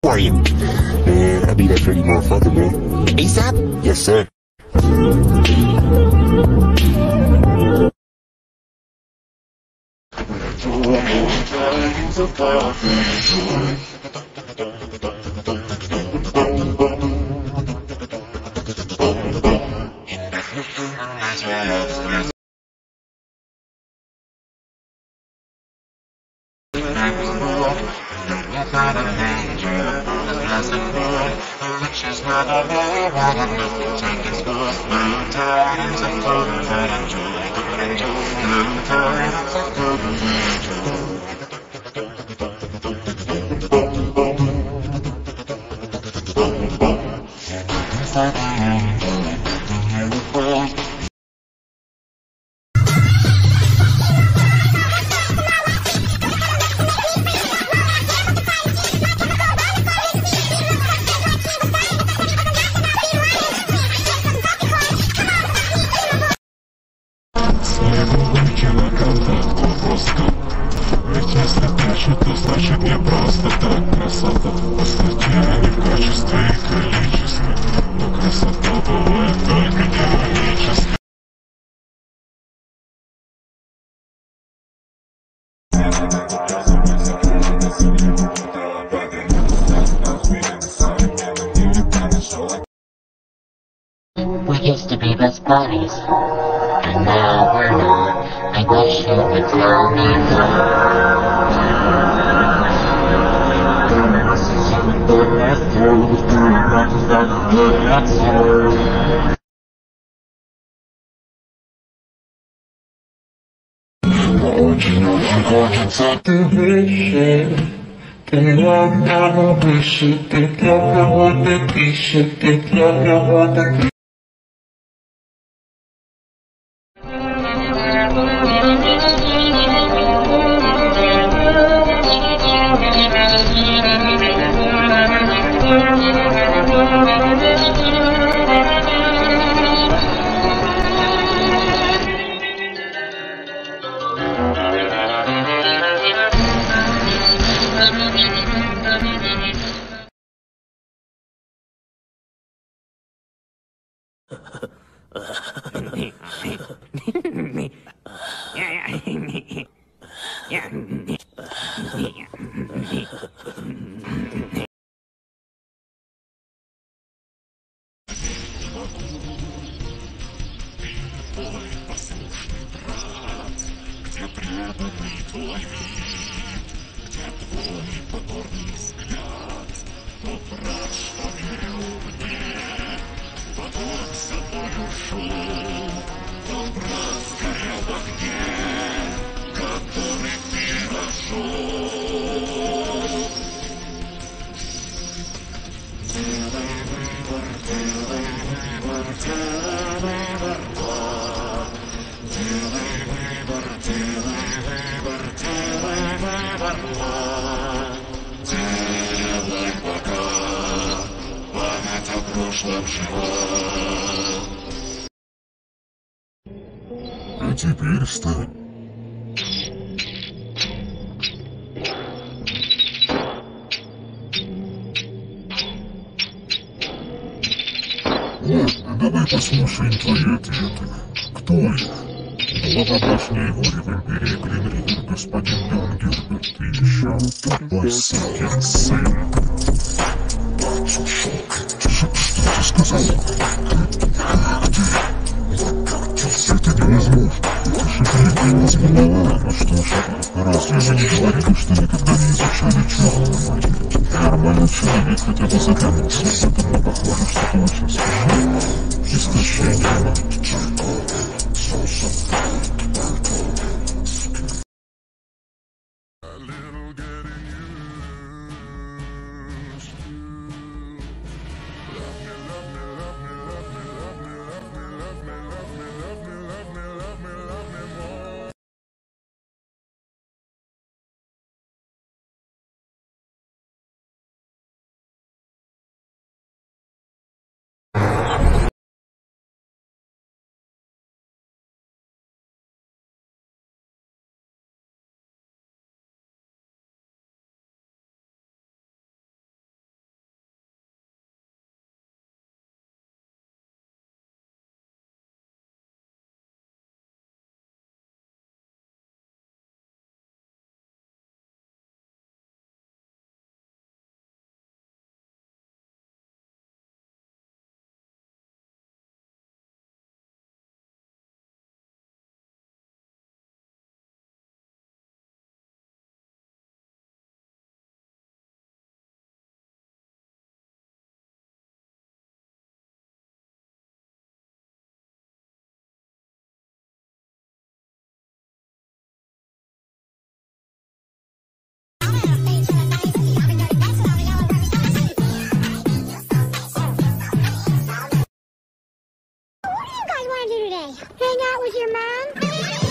are you? Man, I'll be that pretty motherfucker, man. ASAP? Yes, sir. Значит не просто так красота, постатья не в качестве и количестве, но красота бывает только героически. We used to be best buddies, and now we're not. I wish you would tell me Очень хочется ты выше, ты для меня выше, ты для кого-то пища, ты для кого-то. Где преданный твой вид, где твой покорный взгляд, тот брат, что верил мне, потом с собой ушел, тот брат сгорел в огне, который ты разжег. Делай выбор, делай выбор, делай выбор, делай выбор, делай выбор, делай выбор, делай пока память о прошлом жива. А теперь стань. Вот, давай послушаем твои ответы. Кто их? Глава башни Егоря в империи Гринривер, господин Дон Гилберт и еще тупой сукин сын. Что ты сказал? Это невозможно. Это же невозможно. Ну что ж, разве же не говорили, что никогда не изучали черную магию? Нормальный человек хотя бы задумался об этом, но похоже, что ты очень скажи. Истощение want to do today? Hang out with your mom?